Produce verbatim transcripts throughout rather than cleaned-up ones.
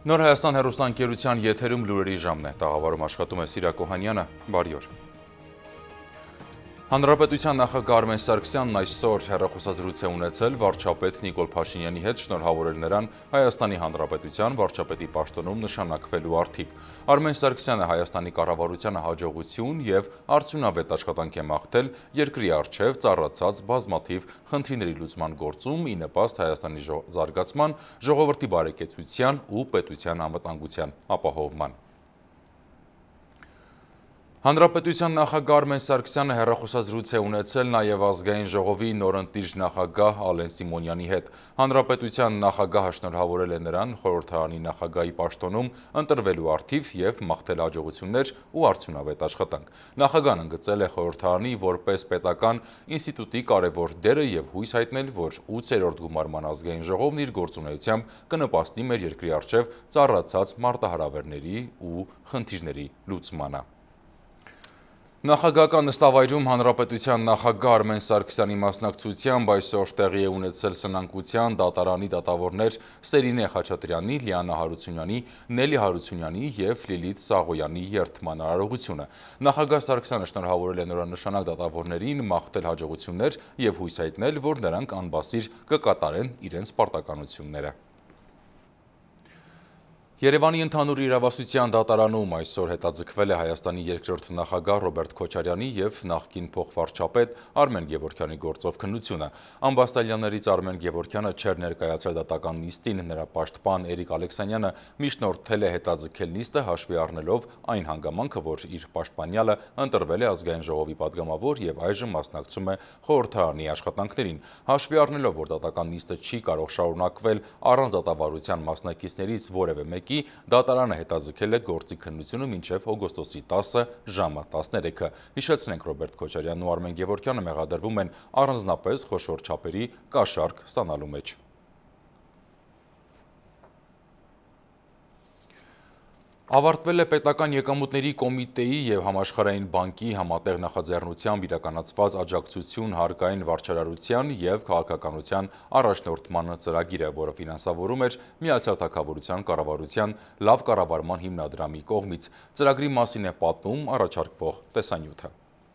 Նոր Հայաստան հեռուստաընկերության եթերում լուրերի ժամն է, տաղավարում աշխատում է Սիրակ Օհանյանը, բարի օր։ Հանրապետության նախագահ Արմեն Սարգսյանն այսօր հեռախոսազրույց է ունեցել վարչապետ Նիկոլ Փաշինյանի հետ, շնորհավորել նրան Հայաստանի Հանրապետության վարչապետի պաշտոնում նշանակվելու առթիվ։ Արմեն Սարգսյանը Հայաստանի կառավարությանը հաջողություն եւ արդյունավետ աշխատանք է մաղթել երկրի առջև ծառացած բազմաթիվ խնդիրների լուծման գործում ի նպաստ Հայաստանի զարգացման, ժողովրդի բարեկեցության ու պետության անվտանգության ապահովման։ Հանրապետության նախագահ Արմեն Սարգսյանը հեռախոսազրույց է ունեցել նաև ազգային ժողովի նորընտիր նախագահ Ալեն Սիմոնյանի հետ։ Հանրապետության նախագահը շնորհավորել է նրան խորհրդարանի նախագահի պաշտոնում ընտրվելու առթիվ եւ մաղթել հաջողություններ ու արդյունավետ աշխատանք։ Նախագահն ընդգծել է խորհրդարանի որպես պետական ինստիտուտի կարևոր դերը եւ հույս հայտնել, որ ութերորդ գումարման ազգային ժողովն իր գործունեությամբ կնպաստի մեր երկրի առջև ծառացած մարտահրավերների ու խնդիրների լուծմանը։ Նախագահական նստավայրում Հանրապետության նախագահ Արմեն Սարգսյանի մասնակցությամբ այսօր տեղի է ունեցել սնանկության դատարանի դատավորներ Սերինե Խաչատրյանի, Լիանա Հարությունյանի, Նելի Հարությունյանի և Լիլիթ Սաղոյանի երդման արարողությունը։ Նախագահ Սարգսյանը շնորհավորել է նորանշանակ դատավորներին, մաղթել հաջողություններ և հույս հայտնել, որ նրանք անբասիր կկատարեն իրենց պարտականությունները։ Երևանի ընդհանուր իրավասության դատարանում այսօր հետաձգվել է Հայաստանի երկրորդ նախագահ Ռոբերտ Քոչարյանի և նախկին փոխվարչապետ Արմեն Գևորգյանի գործով քննությունը։ Ամբաստալյաններից Արմեն Գևորգյանը չէր ներկայացել դատական նիստին, նրա պաշտպան Էրիկ Ալեքսանյանը միջնորդել է հետաձգել նիստը հաշվի առնելով այն հանգամանքը, որ իր պաշտպանյալը ընտրվել է ազգային ժողովի պատգամավոր և այժմ մասնակցում է խորհրդարանի աշխատանքներին։ Հաշվի առնելով, որ դատական նիստը չի կարող շարունակվել առանց դատավարության մասնակիցներից որևէ մեկի, դատարանը հետաձգել է գործի քննությունը մինչև օգոստոսի տասը ժամը տասներեքը։ Հիշեցնենք, Ռոբերտ Քոչարյանն ու Արմեն Գևորգյանը մեղադրվում են առանձնապես խոշոր չափերի կաշառք ստանալու մեջ։ Ավարտվել է պետական եկամուտների կոմիտեի և համաշխարհային բանկի համատեղ նախաձեռնությամբ իրականացված աջակցություն հարկային վարչարարության և քաղաքականության առաջնորդման ծրագիրը, որը ֆինանսավորում էր Միացյալ Թագավորության կառավարության լավ կառավարման հիմնադրամի կողմից։ Ծրագրի մասին է պատմում առաջարկվող տեսանյութը։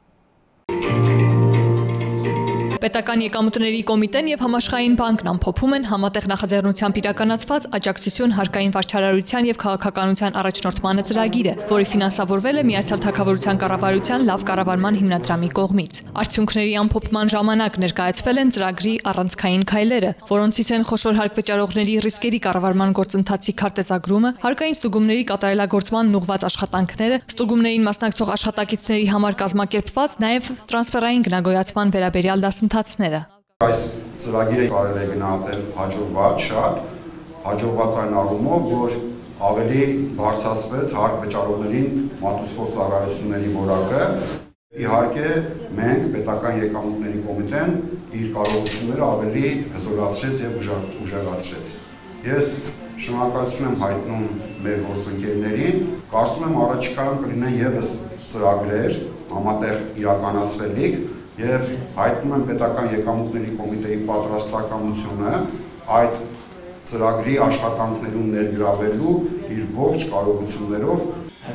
Պետական եկամուտների կոմիտեն և համաշխարհային բանկն ամփոփում են համատեղ նախաձեռնությամբ իրականացված աջակցություն հարկային վարչարարության և քաղաքականության առաջնորդմանը ծրագիրը, որը ֆինանսավորվել է Միացյալ Թագավորության կառավարության լավ կառավարման հիմնադրամի կողմից։ Արդյունքների ամփոփման ժամանակ ներկայացվել են ծրագրի առանցքային քայլերը, որոնցից են խոշոր հարկվճարողների ռիսկերի կառավարման գործընթացի քարտեզագրումը, հարկային ստուգումների կատարելագործմանն ուղղված աշխատանքները, ստուգումներին մասնակցող աշխատակիցների համար կազմակերպված նաև տրանսֆերային գնագոյացման վերաբերյալ դասընթացները։ Այս ծրագիրը կարելի է գնահատել հաջողված շատ, հաջողված այն առումով, որ ավելի բարձրացվեց հարկ վճարողներին մատուցվող ծառայությունների որակը։ Իհարկե, մենք պետական եկամուտների կոմիտեն իր կարողությունները ավելի հզորացրեց և ուժեղացրեց։ Ես շնորհակալություն եմ հայտնում մեր գործընկերներին, կարծում եմ առաջիկայում կլինեն ևս ծրագրեր համատեղ իրականացվելիք և հայտնում եմ պետական եկամուտների կոմիտեի պատրաստակամությունը այդ ծրագրի աշխատանքներում ներգրավելու իր ողջ կարողություններով։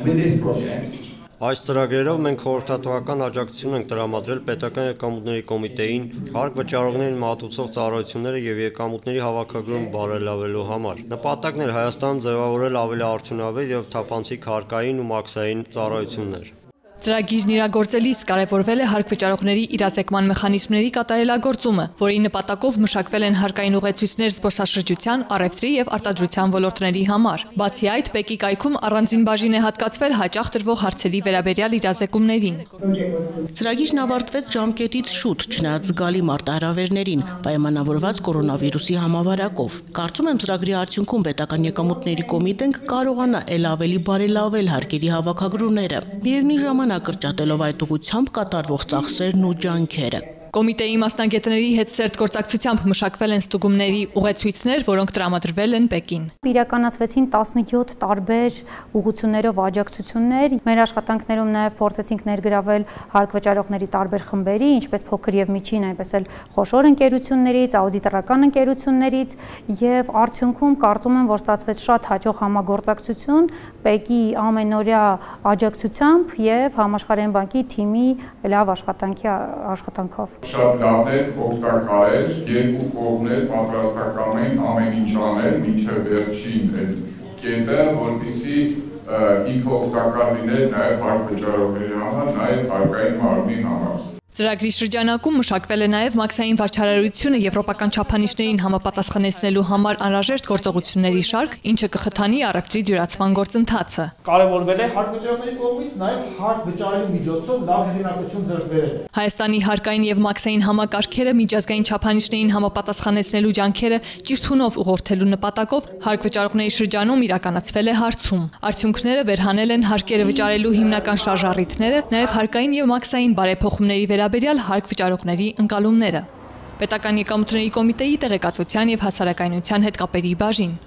Այս ծրագրերով մենք խորհրդատվական աջակցություն ենք տրամադրել պետական եկամուտների կոմիտեին հարկ վճարողներին մատուցող ծառայությունները և եկամուտների հավաքագրում բարելավելու համար։ Նպատակն էր Հայաստանում ձևավորել ավելի արդյունավետ և թափանցիկ հարկային ու մաքսային ծառայություններ։ Ծրագիրն իրագործելիս կարևորվել է հարկ վճարողների իրազեկման մեխանիզմների կատարելագործումը, որի նպատակով մշակվել են հարկային ուղեցույցներ զբոսաշրջության, առևտրի և արտադրության ոլորտների համար։ Բացի այդ, Պեկի կայքում առանձին բաժին է հատկացվել հաճախ տրվող հարցերի վերաբերյալ իրազեկումներին։ Ծրագիրն ավարտվեց ժամկետից շուտ, չնայած զգալի մարտահրավերներին, պայմանավորված կորոնավիրուսի համավարակով։ Կարծում եմ, ծրագրի արդյունքում պետական եկամուտների կոմիտեն կկարողանա ել ավելի բարելավել հարկերի հավաքագրումները, միևնույն ժամանակ կրճատելով այդ ուղղությամբ կատարվող ծախսերն ու ջանքերը։ Կոմիտեի մասնագետների հետ սերտ գործակցությամբ մշակվել են ստուգումների ուղեցույցներ, որոնք տրամադրվել են Պեկին։ Իրականացվեցին տասնյոթ տարբեր ուղղություններով աջակցություններ։ Մեր աշխատանքներում նաև փորձեցինք ներգրավել հարկվճարողների տարբեր խմբերի, ինչպես փոքր եւ միջին, այնպես էլ խոշոր ընկերություններից, աուդիտորական ընկերություններից, եւ արդյունքում կարծում եմ, որ ստացվեց շատ հաջող համագործակցություն Պեկի ամենօրյա աջակցությամբ եւ Համաշխարհային բանկի թիմի լավ աշխատանքի աշխատանքով։ Շատ լավն էր, օգտակար էր, երկու կողմներ պատրաստական էին ամեն ինչ անել մինչև վերջին կետը, որպեսզի ինքը օգտակար լիներ նաև հարկվճարողների համար, նաև հարկային մարմնի համար։ Ծրագրի շրջանակում մշակվել է նաև մաքսային վարչարարությունը եվրոպական չափանիշներին համապատասխանեցնելու համար անհրաժեշտ գործողությունների շարք, ինչը կխթանի առևտրի դյուրացման գործընթացը։ Կարևորվել է հարկվճարողների կողմից նաև հարկ վճարելու միջոցով լավ հեղինակություն ձեռք բերելը։ Հայաստանի հարկային եւ մաքսային համակարգերը միջազգային չափանիշներին համապատասխանեցնելու ջանքերը ճիշտ հունով ուղղորդելու նպատակով հարկվճարողների շրջանում իրականացվել է հարցում։ Արդյունքները վերհանել են հարկերը վճարելու հիմնական շարժառիթները, նաև հարկային եւ մաքսային բարեփոխումների վերաբերյալ հարկվճարողների ընկալումները։ Պետական եկամուտների կոմիտեի տեղեկատվության եւ հասարակայնության հետ կապերի բաժին։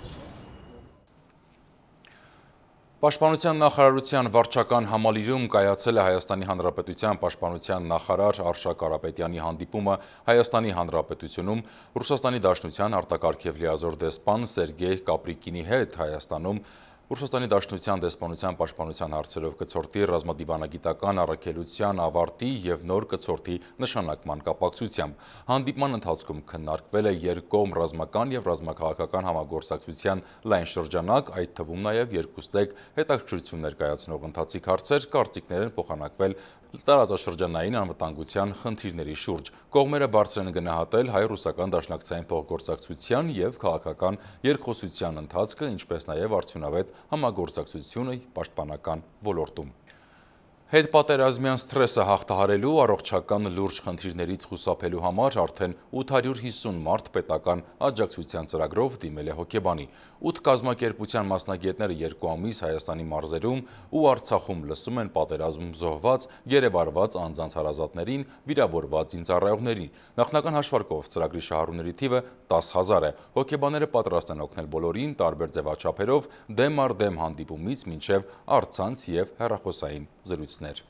Պաշտպանության նախարարության վարչական համալիրում կայացել է Հայաստանի Հանրապետության պաշտպանության նախարար Արշակ Կարապետյանի հանդիպումը Հայաստանի Հանրապետությունում Ռուսաստանի Դաշնության արտակարգ եւ լիազոր դեսպան Սերգեյ Կապրիկինի հետ Հայաստանում Ռուսաստանի Դաշնության դեսպանության պաշտպանության հարցերով կցորդի ռազմադիվանագիտական առաքելության ավարտի եւ նոր կցորդի նշանակման կապակցությամբ։ Հանդիպման ընթացքում քննարկվել է երկկողմ ռազմական եւ ռազմաքաղաքական համագործակցության լայն շրջանակ, այդ թվում նաեւ երկուստեք հետաքրքրություններ կայացնող ընթացիկ հարցեր, կարծիքներ են փոխանակվել տարածաշրջանային անվտանգության խնդիրների շուրջ։ Կողմերը բարձր են գնահատել հայ-ռուսական դաշնակցային փոխգործակցության եւ քաղաքական երկխոսության ընթացքը, ինչպես նաեւ արդյունավետ համագործակցությունը պաշտպանական ոլորտում։ Հետպատերազմյան սթրեսը հաղթահարելու առողջական լուրջ խնդիրներից խուսափելու համար արդեն ութ հարյուր հիսուն մարդ պետական աջակցության ծրագրով դիմել է հոգեբանի։ ութ կազմակերպության մասնագետները երկու ամիս Հայաստանի մարզերում ու Արցախում լսում են պատերազմում զոհված, գերեվարված անձանց հարազատներին, վիրավորված զինծառայողներին։ Նախնական հաշվարկով ծրագրի շահառուների թիվը տասը հազար է։ Հոգեբաները պատրաստ են օգնել բոլորին տարբեր ձևաչափերով դեմ առ դեմ հանդիպումից մինչև առցանց եւ հեռախոսային զրույցներ։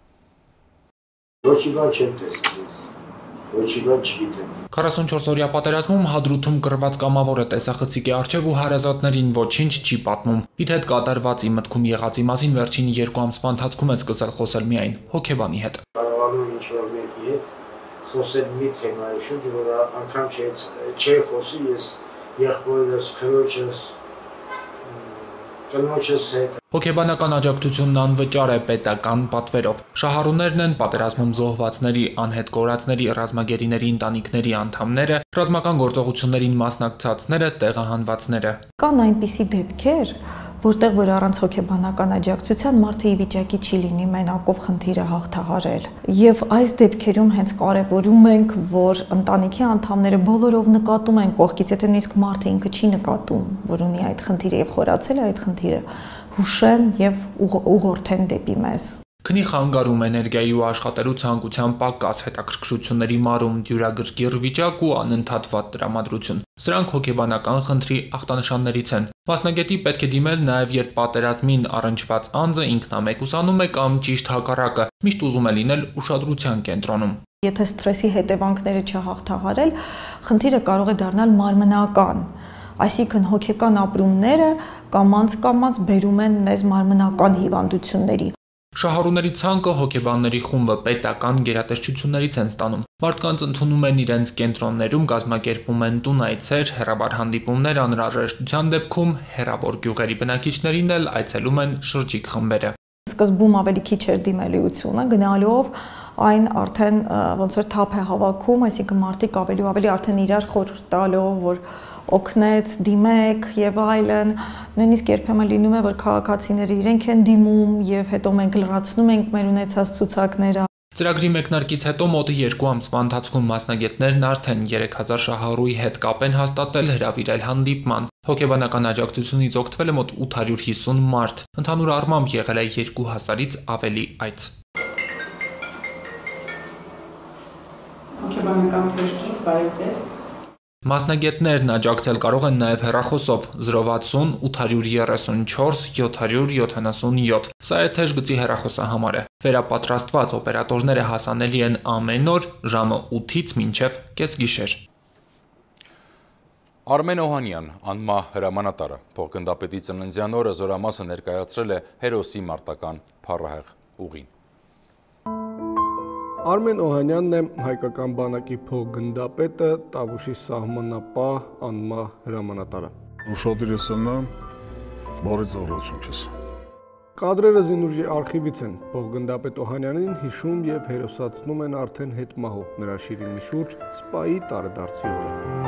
Ոչ մի բան չեմ տեսել, ոչ մի բան չգիտեմ։ քառասունչորս-օրյա պատերազմում Հադրութում կռված կամավորը տեսախցիկի առջև ու հարազատներին ոչինչ չի պատմում։ Իր հետ կատարված իմ մտքում եղածի մասին վերջին երկու ամսվա ընթացքում է սկսել խոսել միայն հոգեբանի հետ։ Կարողանում ինչ-որ մեկի հետ խոսել մի թեմայի շուրջ, որը անգամ չէ խոսի, ես եղբորս, քրոջս, ծնոջս հետ։ Հոգեբանական աջակցությունն անվճար է պետական պատվերով։ Շահառուներն են պատերազմում զոհվածների, անհետ կորածների, ռազմագերիների ընտանիքների անդամները, ռազմական գործողություններին մասնակցածները, տեղահանվածները։ Կան այնպիսի դեպքեր, որտեղ որ առանց հոգեբանական աջակցության մարդը ի վիճակի չի լինի մենակով խնդիրը հաղթահարել։ Եվ այս դեպքերում հենց կարևորում ենք, որ ընտանիքի անդամները բոլորով նկատում են կողքից, եթե նույնիսկ մարդը ինքը չի նկատում, որ ունի այդ խնդիրը եւ խորացել է այդ խնդիրը, հուշեն եւ ուղղորդեն դեպի մեզ։ Քնի խանգարում էներգիայի ու աշխատելու ցանկության պակաս, հետաքրքրությունների մարում, դյուրագրգիռ վիճակ ու անընդհատ վատ տրամադրություն։ Սրանք հոգեբանական խնդրի ախտանշաններից են։ Մասնագետի պետք է դիմել նաև, երբ պատերազմին առնչված անձը ինքնամեկուսանում է կամ ճիշտ հակառակը, միշտ ուզում է լինել ուշադրության կենտրոնում։ Եթե սթրեսի հետևանքները չհաղթահարել, խնդիրը կարող է դառնալ մարմնական։ Այսինքն հոգեկան ապրումները կամաց-կամաց բերում են մեզ մարմնական հիվանդությունների։ Շահառուների ցանկը հոգեբանների խումբը պետական գերատեսչություններից են ստանում։ Մարդկանց ընդունում են իրենց կենտրոններում, կազմակերպում են տուն-այցեր, հեռաբար հանդիպումներ, անհրաժեշտության դեպքում հեռավոր գյուղերի բնակիչներին էլ այցելում են շրջիկ խմբերը։ Սկզբում ավելի քիչ էր դիմելիությունը, գնալով այն արդեն ոնց որ թափ է հավաքում, այսինքն մարդիկ ավելի ու ավելի արդեն իրար խորհուրդ տալով, որ օգնեց, դիմեք եւ այլն, նույնիսկ երբեմն լինում է, որ քաղաքացիները իրենք են դիմում եւ հետո մենք լրացնում ենք մեր ունեցած ցուցակները։ Ծրագրի մեկնարկից հետո մոտ երկու ամսվա ընթացքում մասնագետներն արդեն երեք հազար շահառուի հետ կապ են հաստատել, հրավիրել հանդիպման։ Հոգեբանական աջակցությունից օգտվել է մոտ ութ հարյուր հիսուն մարդ, ընդհանուր առմամբ եղել է երկու հազարից ավելի այց։ հոգեբանական թեժքից, բարև ձեզ։ Մասնագետներն աջակցել կարող են նաև հեռախոսով զրո վաթսուն ութ երեսուն չորս յոթ յոթանասունյոթ։ Սա է թեժ գծի հեռախոսահամարը։ Վերապատրաստված օպերատորները հասանելի են ամեն օր ժամը ութից մինչև կեսգիշեր։ Արմեն Օհանյան, անմահ հրամանատարը, փոխգնդապետի ծննդյան օրը զորամասը ներկայացրել է հերոսի մարտական փառահեղ ուղին։ Արմեն Օհանյանն է հայկական բանակի փոխգնդապետը, Տավուշի սահմանապահ անմահ հրամանատարը։ Ուշադրես նա, բարի ծառայություն քեզ։ Կադրերը զինուժի արխիվից են, փոխգնդապետ Օհանյանին հիշում և հերոսացնում են արդեն հետմահու նրա շիրիմի շուրջ սպայի տարեդարձի օրը։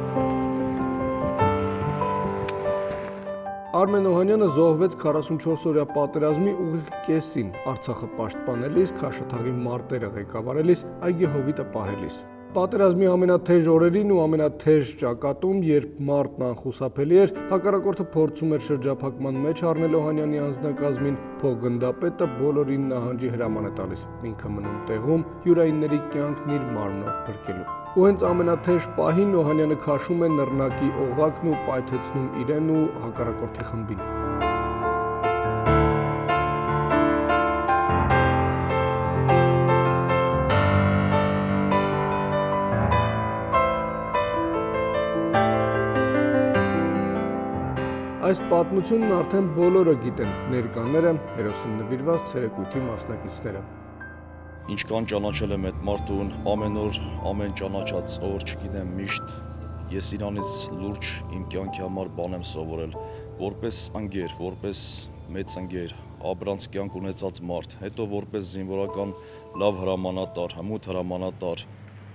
Արմեն Օհանյանը զոհվեց քառասունչորսօրյա պատերազմի ուղիղ կեսին, Արցախը պաշտպանելիս, Քաշաթաղի մարտերը ղեկավարելիս, այգի հովիտը պահելիս։ Պատերազմի ամենաթեժ օրերին ու ամենաթեժ ճակատում, երբ մարտն անխուսափելի էր, հակառակորդը փորձում էր շրջափակման մեջ առնել Օհանյանի անձնակազմին, փոխգնդապետը բոլորին նահանջի հրաման է տալիս, ինքը մնում տեղում յուրայինների կյանքն իր մարմնով փրկելու։ Ու հենց ամենաթեժ պահին Օհանյանը քաշում է նռնակի օղակն ու պայթեցնում իրեն ու հակառակորդի խմբին։ Այս պատմությունն արդեն բոլորը գիտեն, ներկաները, հերոսին նվիրված ցերեկույթի մասնակիցները։ Ինչ կան ճանաչել եմ այդ մարդուն, ամեն օր, ամեն ճանաչած օր, չգիտեմ, միշտ ես իրանից լուրջ իմ կյանքի համար բան եմ սովորել, որպես ընկեր, որպես մեծ ընկեր, ապրանց կյանք ունեցած մարդ, հետո որպես զինվորական լավ հրամանատար, հմուտ հրամանատար։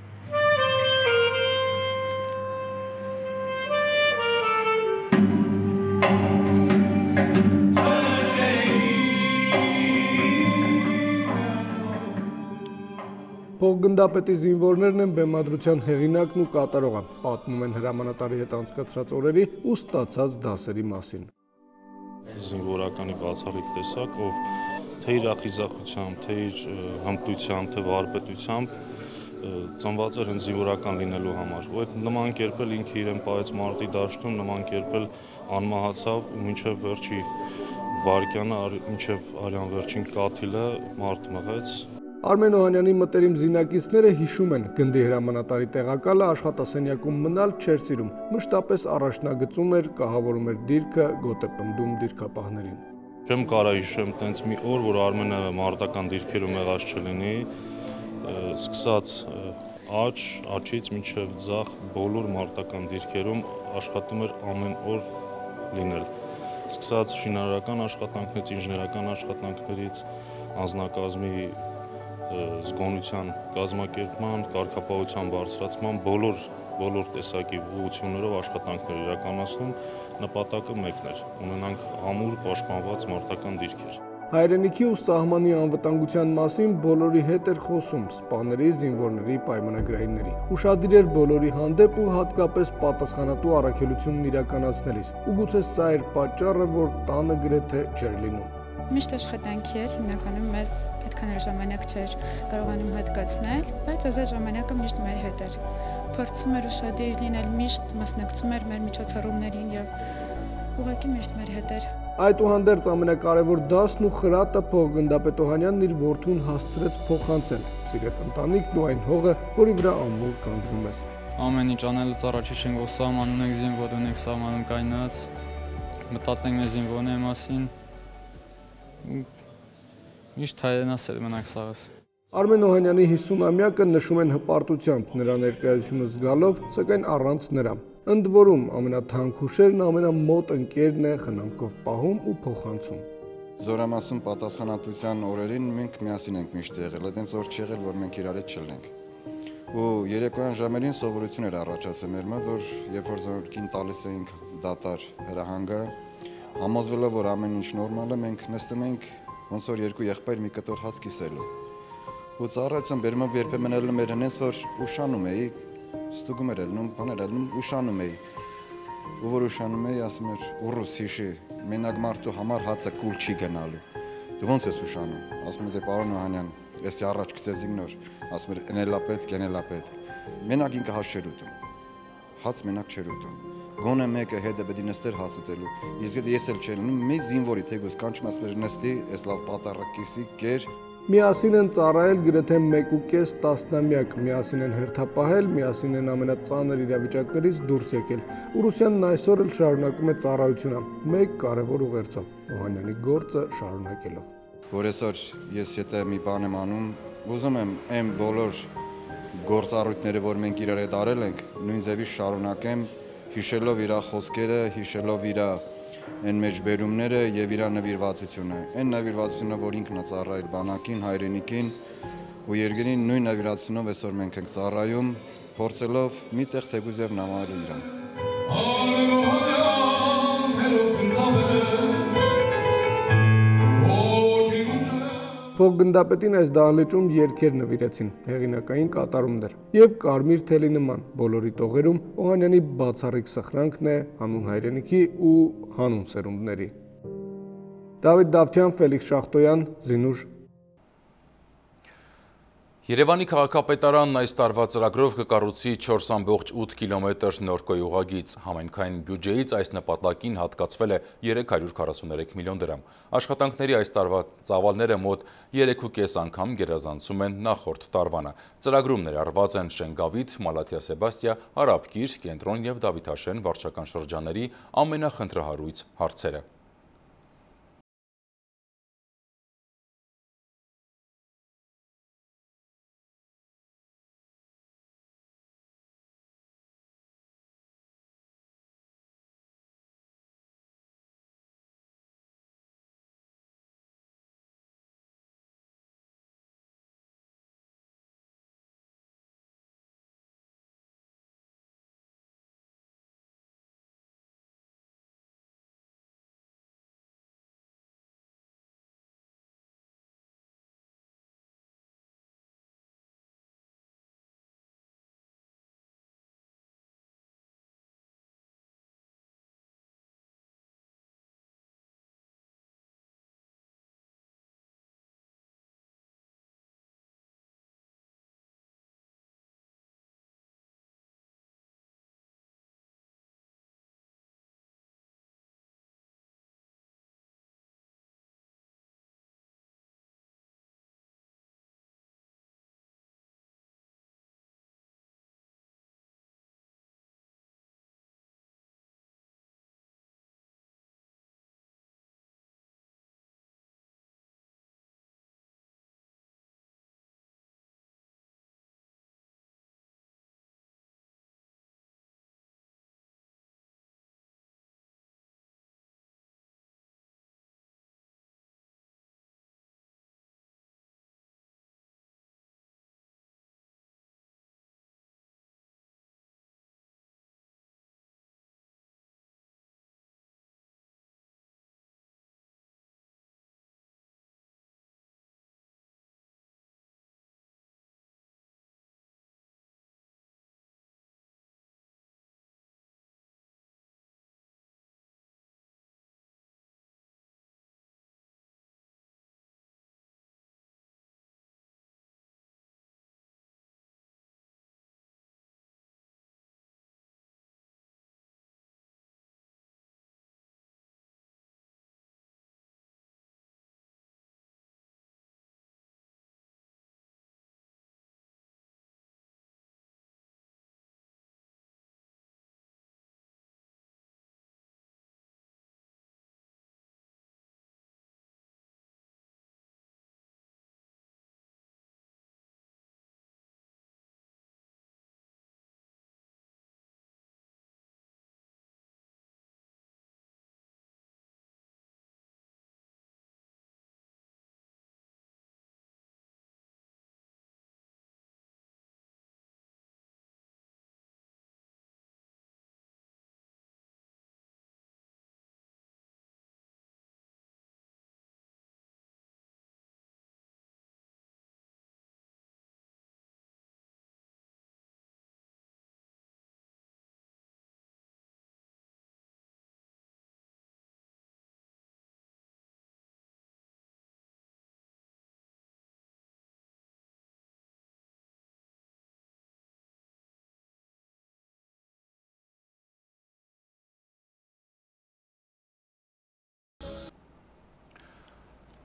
Փոխգնդապետի զինվորներն են բեմադրության հեղինակն ու կատարողը, պատմում են հրամանատարի հետ անցկացրած օրերի ու ստացած դասերի մասին։ Զինվորականի բացառիկ տեսակ, ով թե իր ախիզախությամբ, թե իր հմտությամբ, թե վարպետությամբ ծնված էր հենց զինվորական լինելու համար։ Ու այդ նման կերպել ինքը իրեն պահեց մարտի դաշտում, նման կերպել անմահացավ ու մինչև վերջի վարկյանը, մինչև արյան վերջին կաթիլը մարդ մղեց։ Արմեն Օհանյանի մտերիմ զինակիցները հիշում են, գնդի հրամանատարի տեղակալը աշխատասենյակում մնալ չէր սիրում, մշտապես առաջնագծում էր, կահավորում էր դիրքը, գոտ է պնդում դիրքապահներին։ Չեմ կարա հիշեմ տենց մի օր, որ Արմենը մարտական դիրքերում եղած չլինի, սկսած աջ, աջից մինչև ձախ բոլոր մարտական դիրքերում աշխատում էր ամեն օր լինել։ Սկսած շինարարական աշխատանքներից, ինժեներական աշխատանքներից, անձնակազմի զգոնության կազմակերպման, կարգապահության բարձրացման բոլոր բոլոր տեսակի ուղղություններով աշխատանքներ իրականացնում, նպատակը մեկն էր՝ ունենանք ամուր պաշտպանված մարտական դիրքեր։ Հայրենիքի ու սահմանի անվտանգության մասին բոլորի հետ էր խոսում, սպաների, զինվորների, պայմանագրայինների։ Ուշադիր էր բոլորի հանդեպ ու հատկապես պատասխանատու առաքելությունն իրականացնելիս։ Ու գուցե սա էր պատճառը, որ տանը գրեթե չէր լինում։ Միշտ աշխատանքի էր, հիմնականում մեզ այդքան էլ ժամանակ չէր կարողանում հատկացնել, բայց ազատ ժամանակը միշտ մեր հետ էր։ Փորձում էր ուշադիր լինել, միշտ մասնակցում էր մեր միջոցառումներին եւ ուղղակի միշտ մեր հետ էր։ Այդուհանդերձ ամենակարևոր դասն ու խրատը փոխգնդապետ Օհանյանն իր որդուն հասցրեց փոխանցել։ Սիրեք ընտանիքն ու այն հողը, որի վրա ամուր կանգնում ես։ Ամեն ինչ անելուց առաջ հիշենք, որ սահմանում ենք զինվոր ունենք սահմանում կայնած, մտածենք մեր զինվորների մասին։ Միշտ հայրենասեր մնանք սաղս։ Արմեն Օհանյանի հիսունամյակը նշում են հպարտությամբ, նրա ներկայությունը զգալով, սակայն առանց նրա։ Ընդ որում ամենաթանկ հուշերն ամենամոտ ընկերն է խնամքով պահում ու փոխանցում։ Զորամասում պատասխանատվության օրերին մենք միասին ենք միշտ եղել, այդպես օր չի եղել, որ մենք իրար հետ չլինենք։ Ու երեկոյան ժամերին սովորություն էր առաջացել մեր մոտ, որ երբ որ զորքին տալիս էինք դատար հրահանգը, համոզվելով, որ ամեն ինչ նորմալ է, մենք նստում ենք ոնց որ երկու եղբայր մի կտոր հաց կիսելու։ Ու ծառայության բերումով երբեմն ելնում էր հենց որ ուշանում էի, ստուգում էր ելնում, բաներ ելնում, ուշանում էի։ Ու որ ուշանում էի, ասում էր ուռուս հիշի, մենակ մարդու համար հացը կուլ չի գնալու։ Դու ոնց ես ուշանում։ Ասում եմ դե պարոն Օհանյան, էսի առաջ գցեցինք նոր, ասում էր էնելա պետք, էնելա պետք։ մենակ ինքը հաց չէր ուտում։ Հաց մենակ չէր ուտում։ Գոնե մեկը հետը պետք է նստեր հաց ուտելու։ Իսկ եթե ես էլ չեմ ունում, մի զինվորի թեկուզ կանչում ասում նստի, այս լավ պատարակիսի կեր։ Միասին են ծառայել գրեթե մեկ ու կես տասնամյակ, միասին են հերթապահել, միասին են ամենածանր իրավիճակներից դուրս եկել։ Ուրուսյանն այսօր էլ շարունակում է ծառայությունը, մեկ կարևոր ուղերձով՝ Օհանյանի գործը շարունակելով։ Որ այսօր ես եթե մի բան եմ անում, ուզում եմ այն բոլոր գործառույթները, որ մենք իրար հետ արել ենք, նույն ձևի շարունակեմ, հիշելով իր խոսքերը, հիշելով իր այն մեջբերումները եւ իր նվիրվածությունը, այն նվիրվածությունը, որ ինքն է ծառայել բանակին, հայրենիքին ու երկրին, նույն նվիրվածությունով այսօր մենք ենք ծառայում, փորձելով միտեղ թեկուզ եւ նամարել իրան։ Փոխգնդապետին այս դահլիճում երգեր նվիրեցին, հեղինակային կատարումներ եւ կարմիր թելի նման բոլորի տողերում Օհանյանի բացառիկ սխրանքն է հանուն հայրենիքի ու հանուն սերունդների։ Դավիթ Դավթյան, Ֆելիքս Շախտոյան, Զինուշ։ Երևանի քաղաքապետարանն այս տարվա ծրագրով կկառուցի չորս ամբողջ ութ կիլոմետր նոր գյուղագիծ։ Համայնքային բյուջեից այս նպատակին հատկացվել է երեք հարյուր քառասուներեք միլիոն դրամ։ Աշխատանքների այս տարվա ծավալները մոտ երեք ու կես անգամ գերազանցում են նախորդ տարվանը։ Ծրագրում ներառված են Շենգավիթ, Մալաթիա Սեբաստիա, Արաբկիր, Կենտրոն եւ Դավիթաշեն վարչական շրջանների ամենախնդրահարույց հարցերը։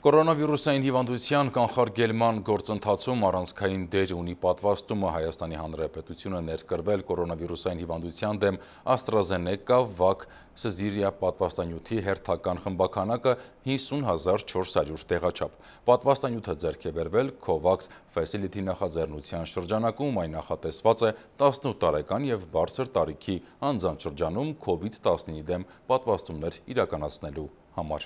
Կորոնավիրուսային հիվանդության կանխարգելման գործընթացում առանցքային դեր ունի պատվաստումը Հայաստանի Հանրապետությունը ներկրվել կորոնավիրուսային հիվանդության դեմ AstraZeneca վակ Սզիրիա պատվաստանյութի հերթական խմբականակը հիսուն հազար չորս հարյուր տեղաչափ։ Պատվաստանյութը ձեռք է բերվել COVAX Facility նախաձեռնության շրջանակում, այն նախատեսված է տասնութ տարեկան եւ բարձր տարիքի անձանց շրջանում COVID տասնինի դեմ պատվաստումներ իրականացնելու համար։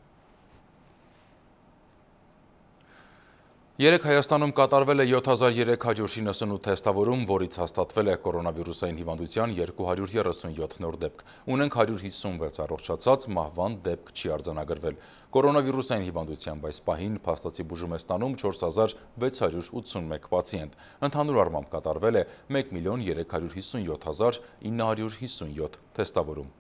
Երեկ Հայաստանում կատարվել է յոթ հազար երեք հարյուր իննսունութ թեստավորում, որից հաստատվել է կորոնավիրուսային հիվանդության երկու հարյուր երեսունյոթ նոր դեպք։ Ունենք հարյուր հիսունվեց առողջացած, մահվան դեպք չի արձանագրվել։ Կորոնավիրուսային հիվանդությամբ այս պահին փաստացի բուժում է ստանում չորս հազար վեց հարյուր ութսունմեկ պացիենտ։ Ընդհանուր առմամբ կատարվել է մեկ միլիոն երեք հարյուր հիսունյոթ հազար ինը հարյուր հիսունյոթ թեստավորում։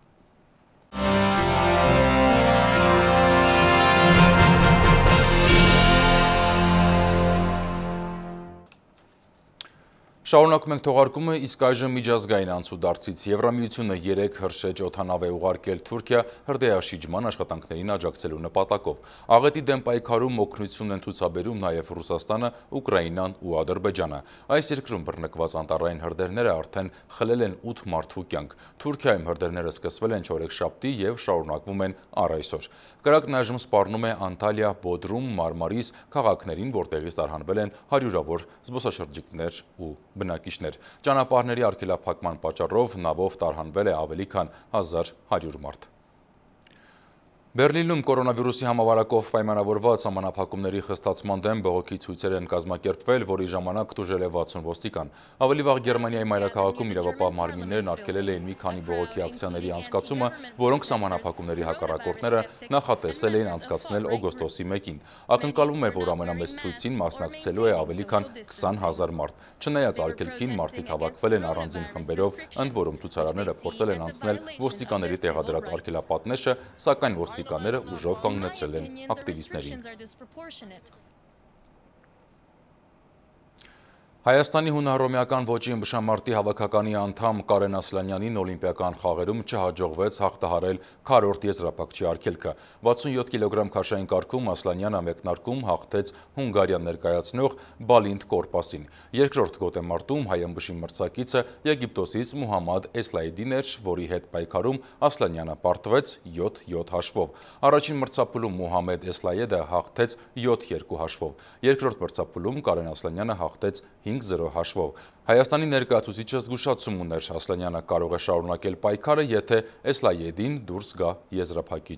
Շարունակում ենք թողարկումը, իսկ այժմ միջազգային անցուդարձից Եվրամիությունը երեք հրշեջ օդանավ է ուղարկել Թուրքիա հրդեհաշիջման աշխատանքներին աջակցելու նպատակով։ Աղետի դեմ պայքարում օգնություն են ցուցաբերում նաև Ռուսաստանը, Ուկրաինան ու Ադրբեջանը։ Այս երկրում բռնկված անտառային հրդեհները արդեն խլել են ութ մարդու կյանք։ Թուրքիայում հրդեհները սկսվել են չորեքշաբթի եւ շարունակվում են առ այսօր։ Կրակն այժմ սպառնում է Անտալիա, Բոդրում, Մարմարիս քաղաքներին, որտեղից տարհանվել են հարյուրավոր զբոսաշրջիկներ ու բնակիչներ։ Ճանապարհների արգելափակման պատճառով նավով տարհանվել է ավելի քան հազար հարյուր մարդ։ Բերլինում կորոնավիրուսի համավարակով պայմանավորված սահմանափակումների խստացման դեմ բողոքի ցույցեր են կազմակերպվել, որի ժամանակ տուժել է վաթսուն ոստիկան։ Ավելի վաղ Գերմանիայի մայրաքաղաքում իրավապահ մարմիններն արգելել էին մի քանի բողոքի ակցիաների անցկացումը, որոնք սահմանափակումների հակառակորդները նախատեսել էին անցկացնել օգոստոսի մեկին։ Ակնկալվում է, որ ամենամեծ ցույցին մասնակցելու է ավելի քան քսան հազար մարդ։ Չնայած արգելքին, մարդիկ հավաքվել են առանձին խմբերով, ընդ որում ցուցարարները փորձել են անցնել ոստիկանների տեղադրած արգելապատնեշը, սակայն ոստիկանները ուժով կանգնեցրել են ակտիվիստներին։ Հայաստանի հունահռոմեական ոճի ըմբշամարտի հավաքականի անդամ Կարեն Ասլանյանին օլիմպիական խաղերում չհաջողվեց հաղթահարել քառորդ եզրափակչի արգելքը։ վաթսունյոթ կիլոգրամ քաշային կարգում Ասլանյանը մեկնարկում հաղթեց Հունգարիան ներկայացնող Բալինդ Կորպասին։ Երկրորդ գոտեմարտում հայ ըմբշի մրցակիցը Եգիպտոսից Մուհամմադ Էսլայդին էր, որի հետ պայքարում Ասլանյանը պարտվեց յոթ յոթ հաշվով։ Առաջին մրցափուլում Մուհամմադ Էսլայեդը հաղթեց յոթ երկու հաշվով։ Երկրորդ մրցափուլում Կարեն Ասլանյանը հաղթեց հինգ զրո հաշվով։ Հայաստանի ներկայացուցիչը զգուշացում ուներ, Ասլանյանը կարող է շարունակել պայքարը, եթե Էսլայեդին դուրս գա եզրափակիչ։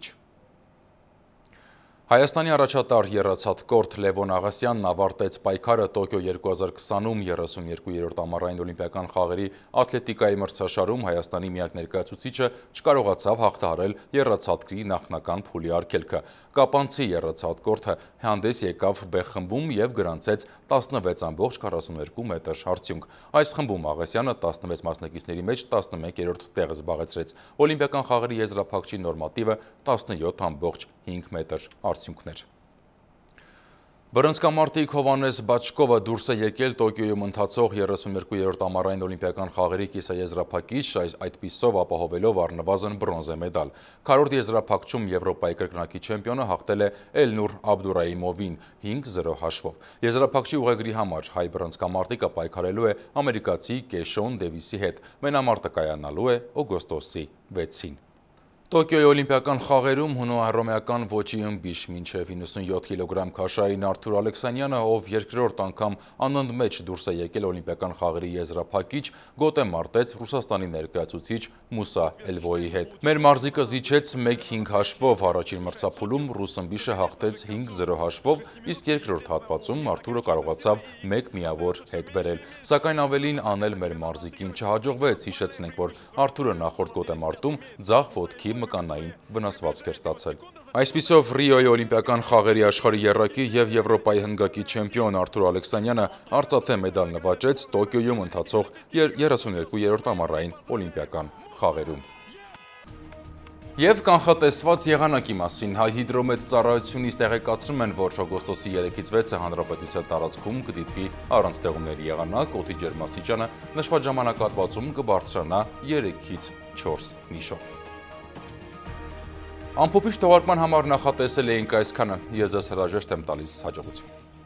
Հայաստանի առաջատար եռացատկորտ Լևոն Աղասյանն ավարտեց պայքարը Տոկիո երկու հազար քսանում երեսունյոթերորդ ամառային օլիմպիական խաղերի աթլետիկայի մրցաշարում Հայաստանի միակ ներկայացուցիչը չկարողացավ հաղթահարել եռացատկի նախնական փուլի արգելքը։ Կապանցի եռացատկորտը հանդես եկավ B խմբում եւ գրանցեց տասնվեց ամբողջ քառասունուերկու մետր արդյունք։ Այս խմբում Աղասյանը տասնվեց մասնակիցների մեջ տասնմեկերորդ տեղը զբաղեցրեց։ Օլիմպիական խաղերի եզրափակչի նորմատիվը տասնյոթ ամբողջ հինգ մետր արդյունքներ։ Բռնցքամարտիկ Հովհաննես Բաչկովը դուրս է եկել Տոկիոյում ընթացող երեսունյոթերորդ ամառային օլիմպիական խաղերի կիսաեզրափակիչ, այդպիսով ապահովելով առնվազն բրոնզե մեդալ։ Քառորդ եզրափակչում Եվրոպայի կրկնակի չեմպիոնը հաղթել է Էլնուր Աբդուրայիմովին հինգ զրո հաշվով։ Եզրափակչի ուղեգրի համար հայ բռնցքամարտիկը պայքարելու է ամերիկացի Կեշոն Դեվիսի հետ։ Մենամարտը կայանալու է օգոստոսի վեցին։ Տոկիոյի օլիմպիական խաղերում հունահռոմեական ոճի ըմբիշ մինչև իննսունյոթ կիլոգրամ քաշային Արթուր Ալեքսանյանը, ով երկրորդ անգամ անընդմեջ դուրս է եկել օլիմպիական խաղերի եզրափակիչ, գոտեմարտեց Ռուսաստանի ներկայացուցիչ Մուսա Էլվոյի հետ։ Մեր մարզիկը զիջեց մեկ հինգ հաշվով, առաջին մրցափուլում ռուս ըմբիշը հաղթեց հինգ զրո հաշվով, իսկ երկրորդ հատվածում Արթուրը կարողացավ մեկ միավոր հետ բերել։ Սակայն ավելին անել մեր մարզիկին չհաջողվեց, հիշեցնենք, որ Արթուրը նախորդ գոտեմարտում ձախ ոտքի մկանային վնասվածք էր ստացել։ Այսպիսով Ռիոյի օլիմպիական խաղերի աշխարհի եռակի եւ Եվրոպայի հնգակի չեմպիոն Արթուր Ալեքսանյանը արծաթե մեդալ նվաճեց Տոկիոյում ընթացող երեսունյոթերորդ ամառային օլիմպիական խաղերում։ Եվ կանխատեսված եղանակի մասին Հայ հիդրոմետ ծառայությունից տեղեկացնում են, որ օգոստոսի երեքից վեցը հանրապետության տարածքում կդիտվի առանց ձեղումների եղանակ, օդի ջերմաստիճանը նշված ժամանակահատվածում կբարձրանա երեքից չորս նիշով։ Ամփոփիչ թողարկման համար նախատեսել էինք այսքանը։ Ես ձեզ հրաժեշտ եմ տալիս հաջողություն։